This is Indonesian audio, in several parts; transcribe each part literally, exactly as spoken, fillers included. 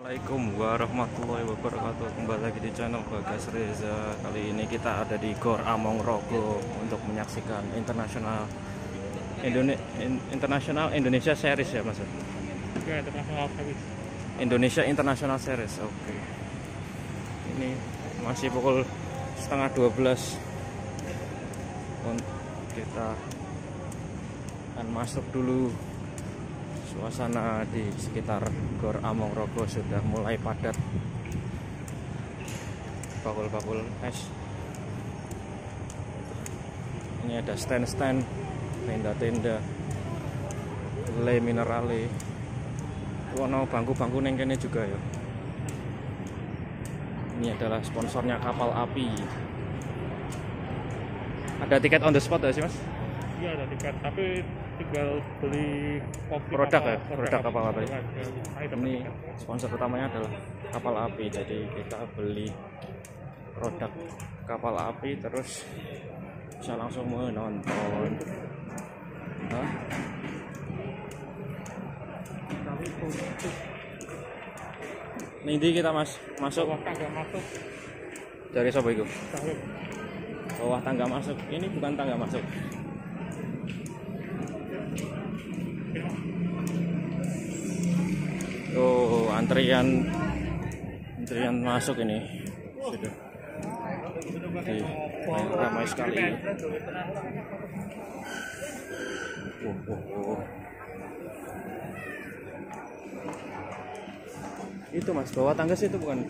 Assalamualaikum warahmatullahi wabarakatuh. Kembali lagi di channel Bagas Reza. Kali ini kita ada di Gor Amongrogo untuk menyaksikan internasional Indone internasional Indonesia Series ya Mas. Ya, internasional series. Indonesia International Series. Oke. Okay. Ini masih pukul setengah dua belas. Kita akan masuk dulu. Suasana di sekitar Gor Amongrogo sudah mulai padat. Bakul-bakul es. Ini ada stand-stand, tenda-tenda, le minerale. Wono bangku-bangku neng kene juga ya. Ini adalah sponsornya kapal api. Ada tiket on the spot ya sih Mas? Iya ada tiket, tapi tinggal beli kopi produk kapal, ya, produk kapal api. Ya, Ini sponsor utamanya adalah kapal api, jadi kita beli produk kapal api terus bisa langsung menonton. Hah? Ini kita mas masuk. Bawah tangga masuk. Dari sobo itu. Bawah. Bawah tangga masuk. Ini bukan tangga masuk. Oh, antrian antrian masuk ini sudah di, ramai sekali. Oh, oh, oh. Itu Mas, bawah tangga sih itu bukan?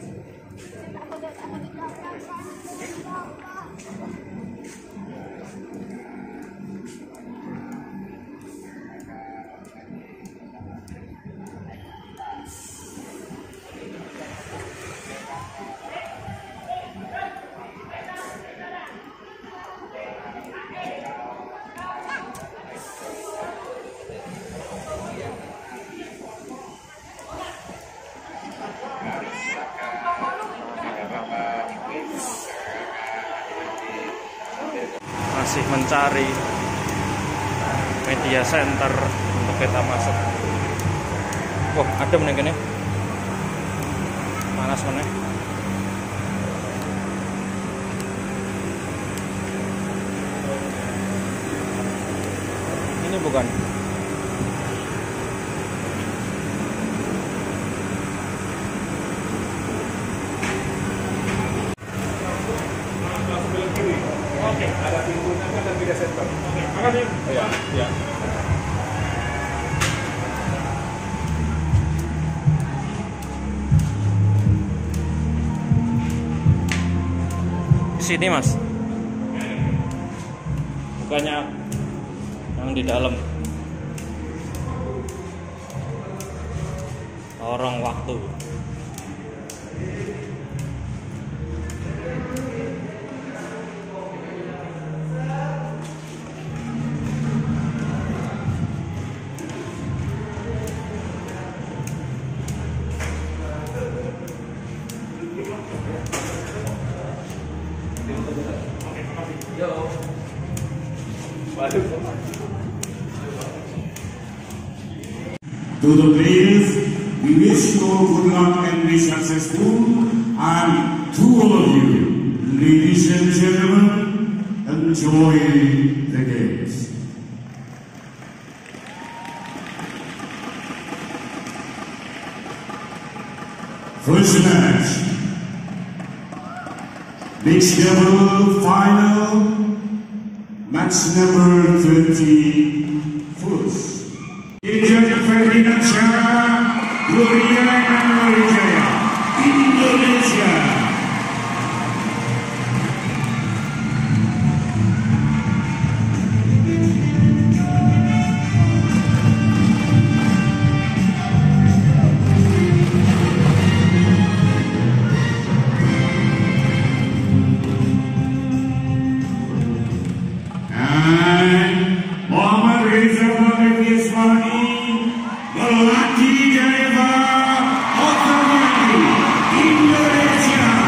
Masih mencari media center untuk kita masuk. Wah, ada meneng kene. Panas meneh. Ini bukan. Oke, ada pintunya dan media center. Oke, makasih. Iya, iya. Sini Mas. Bukannya yang di dalam. Lorong waktu. To the players, we wish you all good luck and be successful. And to all of you, ladies and gentlemen, enjoy the games. First match, mixed double final, match number twenty, first. Indonesia Ferdinansyah Gloria Wijaya Indonesia. And Muhammad Reza Ismani Melati Jaya Indonesia.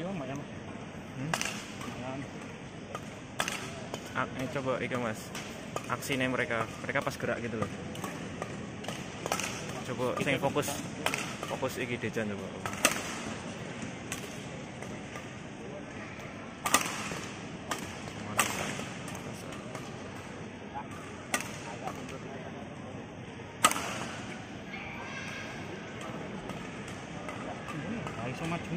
lumayan. Hmm? Lumayan. Ah, ini coba ikan mas, aksinya mereka, mereka pas gerak gitu loh. Coba saya fokus, fokus iki Dejan coba. Iso maju.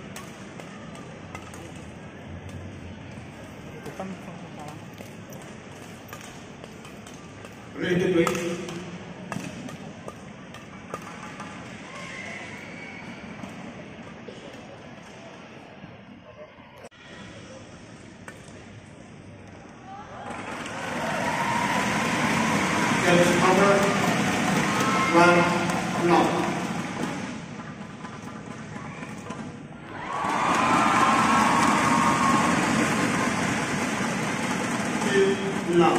Bukan salah. Ready to wait. Number one knot. Two knot.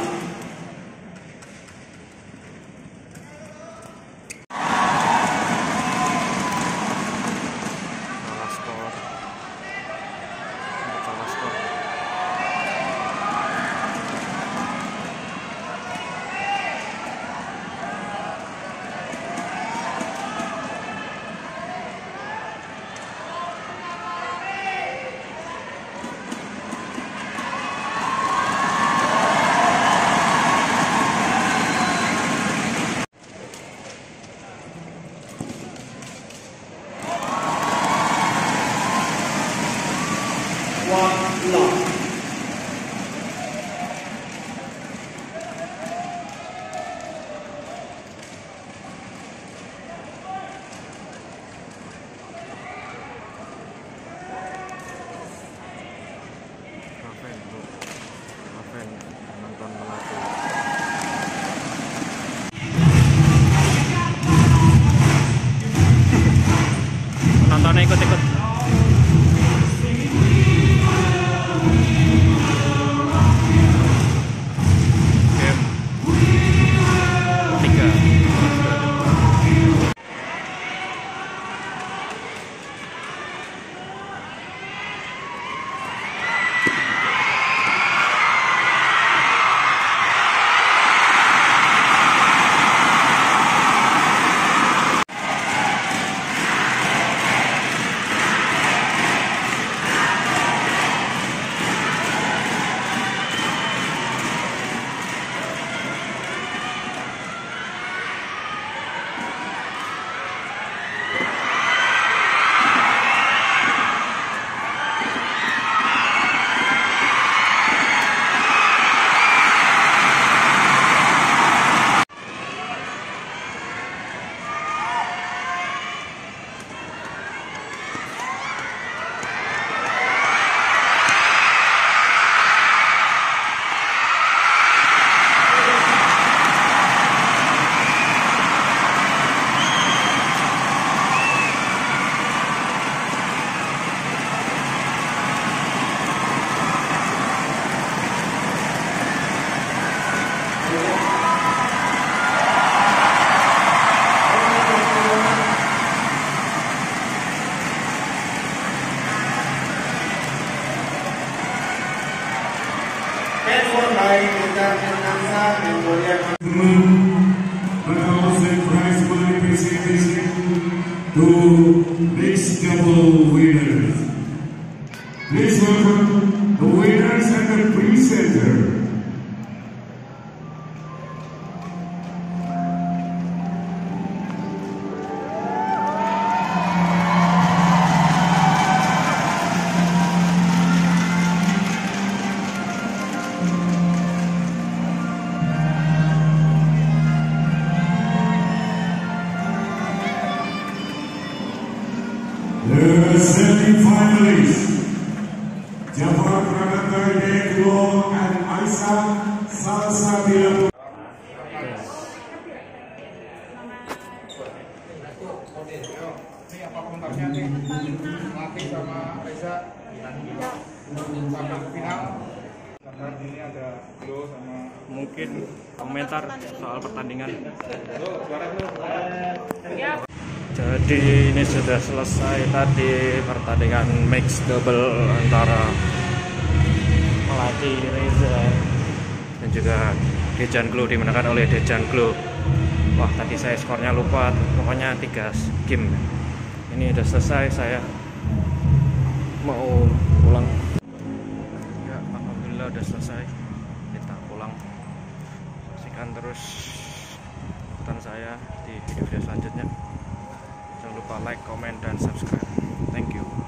Salah skor, salah skor. One knot. Raven, bro. Raven nonton Melati. Penontonnya ikut-ikut. Game tiga. But also prize money presentation to mixed double winners. Please welcome the winners and the presenter. The semi-finalists, Jafar Pranata Dekulo and Aisa Salsabila. Ini apa komentarnya nih? Mati sama Reza sampai final. Karena ini ada Glo sama Mungkin komentar soal pertandingan. Glo, suara Glo. Jadi ini sudah selesai tadi pertandingan mix double antara Melati Reza dan juga Dejan Glow, dimenangkan oleh Dejan Glow. Wah, tadi saya skornya lupa, pokoknya tiga game. Ini udah selesai, saya mau pulang. Ya, alhamdulillah udah selesai. Kita pulang. Saksikan terus ikutan saya di video-video selanjutnya. Jangan lupa like, comment, dan subscribe. Thank you.